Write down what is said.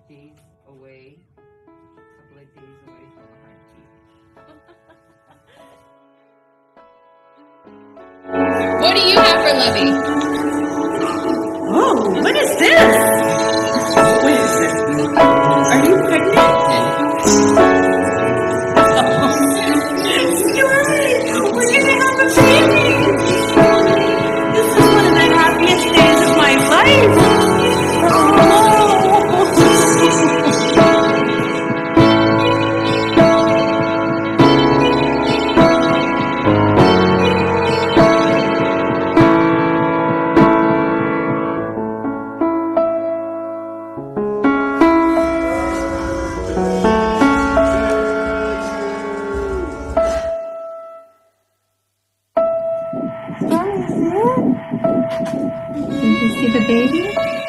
days away. A couple of days away from a heartbeat. What do you have for Libby? Oh, what is this? What is it? Are you pregnant? We're gonna have a baby! This is one of the happiest days of my life! Did you see the baby?